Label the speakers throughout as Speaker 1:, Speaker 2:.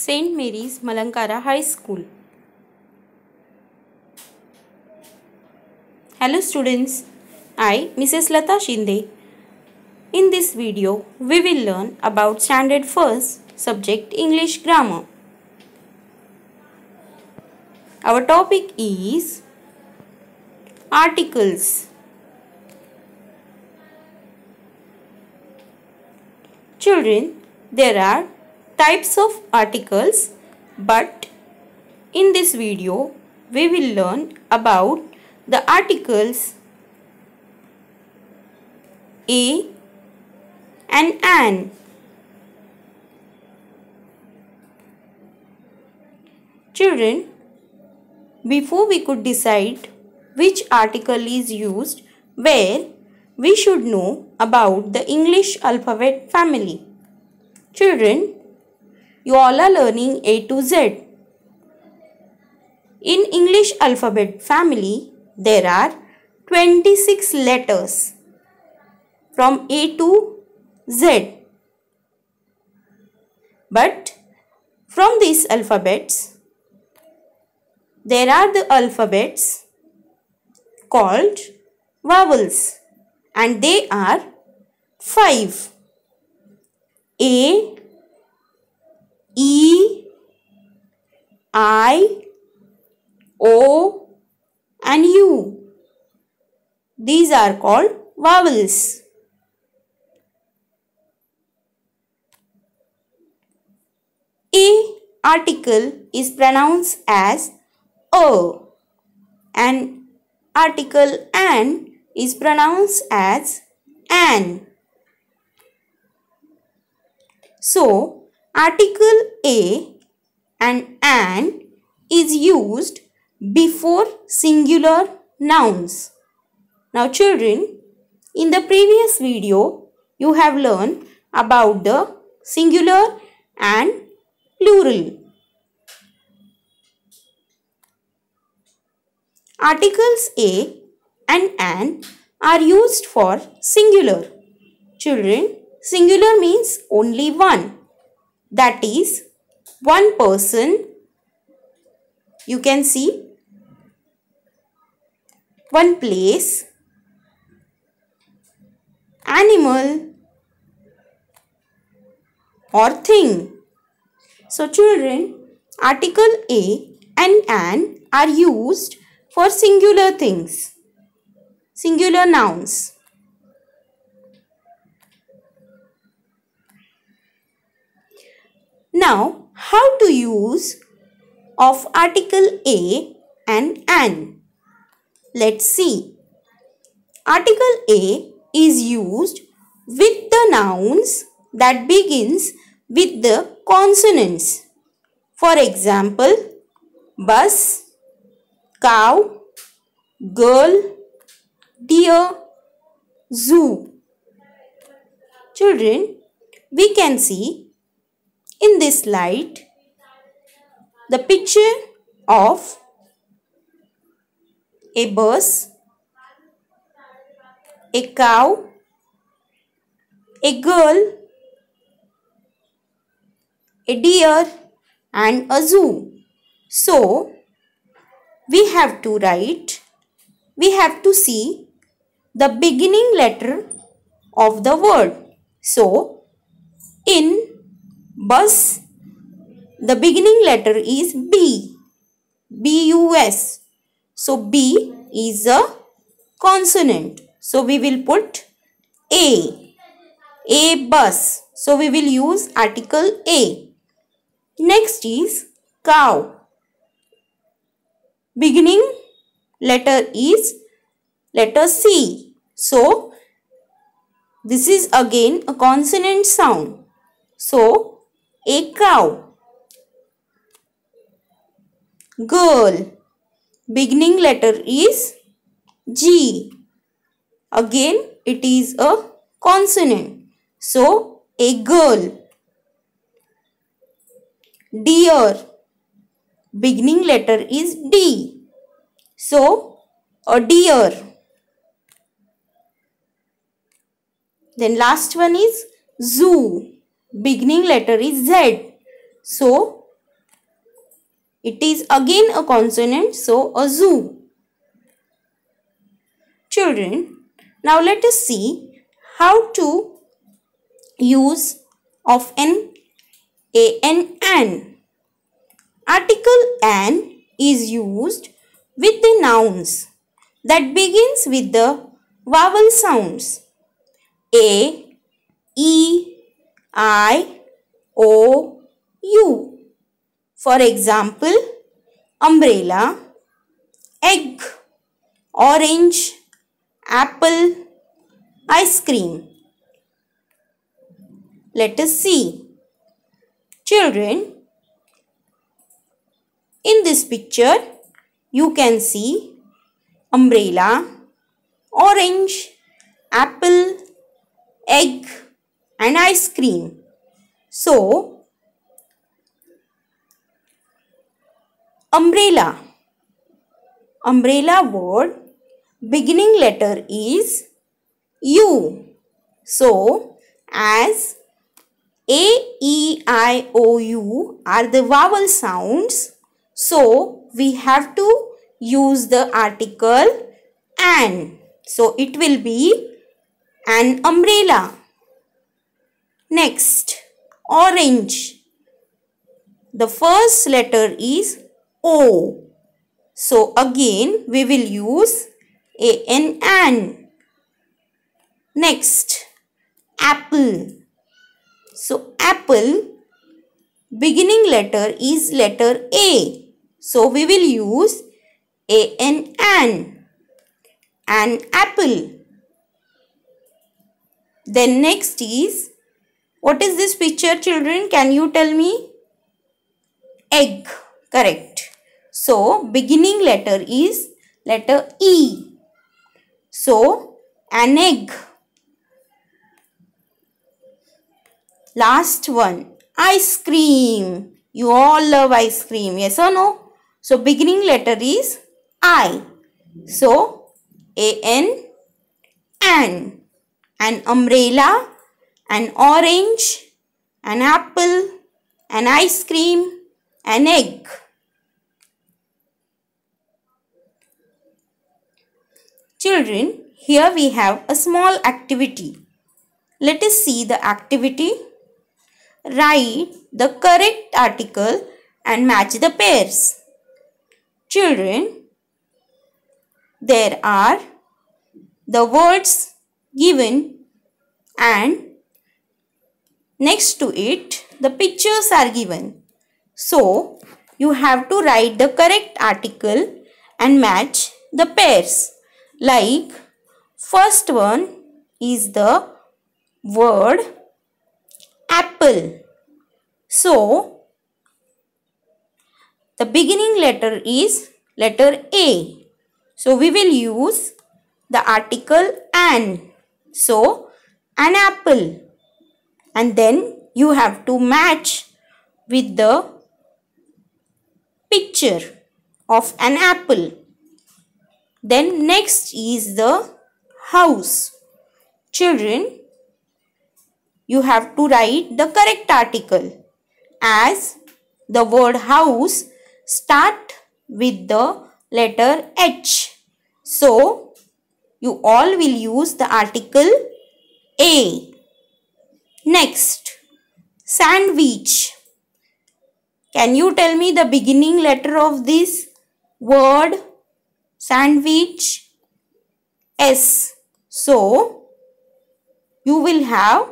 Speaker 1: St. Mary's Malankara High School. Hello students, I Mrs. Lata Shinde. In this video, we will learn about Standard 1st subject English Grammar. Our topic is articles. Children, there are types of articles, but in this video we will learn about the articles a and an. Children, before we could decide which article is used where, we should know about the English alphabet family. Children, you all are learning A to Z. In English alphabet family, there are 26 letters from A to Z. But from these alphabets, there are the alphabets called vowels, and they are 5. A, E, I, O and U. These are called vowels. A article is pronounced as A and article an is pronounced as an. So, article A and an is used before singular nouns. Now children, in the previous video, you have learned about the singular and plural. Articles A and an are used for singular. Children, singular means only one. That is, one person. You can see one place, animal or thing. So children, article A and an are used for singular things, singular nouns. Now, how to use of article A and an? Let's see. Article A is used with the nouns that begins with the consonants. For example, bus, cow, girl, deer, zoo. Children, we can see in this slide the picture of a bus, a cow, a girl, a deer and a zoo. So, we have to see the beginning letter of the word. So, in bus, the beginning letter is B, B-U-S. So, B is a consonant. So, we will put A bus. So, we will use article A. Next is cow. Beginning letter is letter C. So, this is again a consonant sound. So, a cow. Girl. Beginning letter is G. Again, it is a consonant. So, a girl. Deer. Beginning letter is D. So, a deer. Then last one is zoo. Beginning letter is Z. So, It is again a consonant, so a zoo. Children, now let us see how to use of an an. Article an is used with the nouns that begins with the vowel sounds a, e, I, o, u. For example, umbrella, egg, orange, apple, ice cream. Let us see. Children, in this picture, you can see umbrella, orange, apple, egg and ice cream. So, umbrella word beginning letter is U. So, as A, E, I, O, U are the vowel sounds, so we have to use the article an. So, it will be an umbrella. Next, orange. The first letter is O. So, again we will use an. Next, apple. So, apple beginning letter is letter A. So, we will use an. An apple. Then next is, what is this picture, children? Can you tell me? Egg. Correct. So, beginning letter is letter E. So, an egg. Last one, ice cream. You all love ice cream, yes or no? So, beginning letter is I. So, an. An umbrella, an orange, an apple, an ice cream, an egg. Children, here we have a small activity. Let us see the activity. Write the correct article and match the pairs. Children, there are the words given and next to it the pictures are given. So, you have to write the correct article and match the pairs. Like, first one is the word apple. So, the beginning letter is letter A. So, we will use the article an. So, an apple. And then you have to match with the picture of an apple. Then next is the house. Children, you have to write the correct article, as the word house start with the letter H. So, you all will use the article A. Next, sandwich. Can you tell me the beginning letter of this word sandwich? S. So, you will have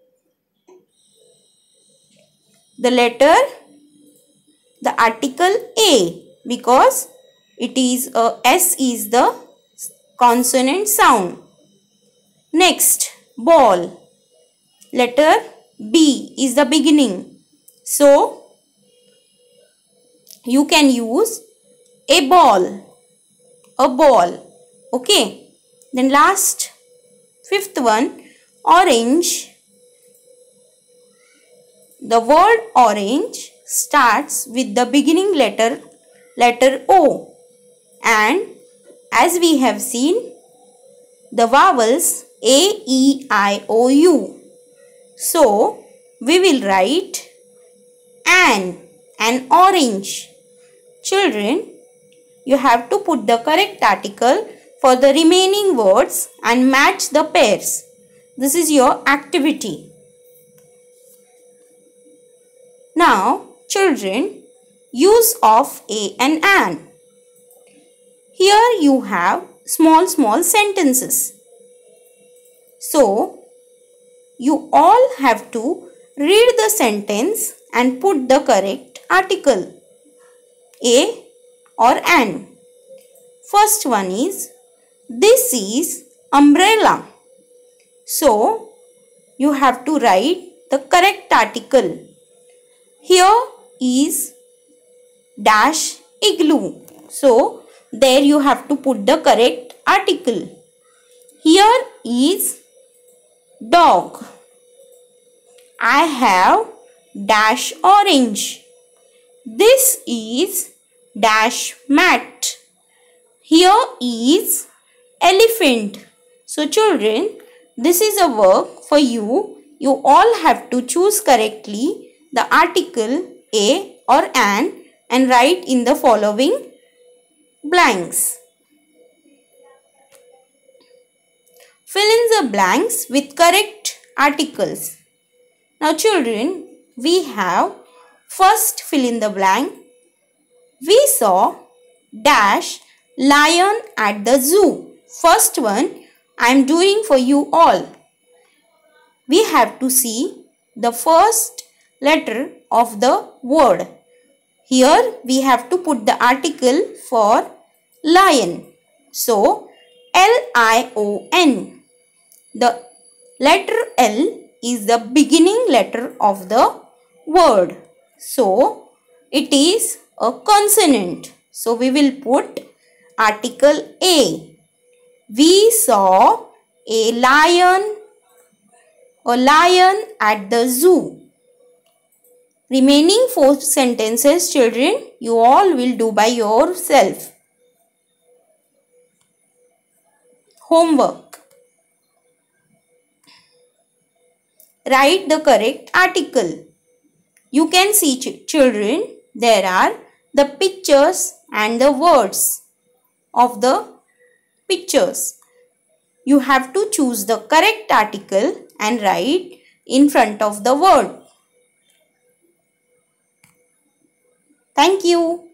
Speaker 1: the letter, the article A, because it is S is the consonant sound. Next, ball. Letter B is the beginning. So, you can use a ball. A ball. Okay. Then last, fifth one, orange. The word orange starts with the beginning letter O. And as we have seen, the vowels A, E, I, O, U. So, we will write an orange. Children, you have to put the correct article for the remaining words and match the pairs. This is your activity. Now, children, use of a and an. Here you have small sentences. So, you all have to read the sentence and put the correct article, a or an. First one is, this is umbrella. So, you have to write the correct article. Here is dash igloo. So, there you have to put the correct article. Here is dog. I have dash orange. This is dash mat. Here is elephant. So children, this is a work for you. You all have to choose correctly the article a or an and write in the following blanks. Fill in the blanks with correct articles. Now children, we have first fill in the blank. We saw dash lion at the zoo. First one I am doing for you all. We have to see the first letter of the word. Here we have to put the article for lion. So L-I-O-N. The letter L is the beginning letter of the word. So it is a consonant. So we will put article A. We saw a lion at the zoo. Remaining 4 sentences, children, you all will do by yourself. Homework. Write the correct article. You can see, children, there are the pictures and the words of the pictures. You have to choose the correct article and write in front of the word. Thank you.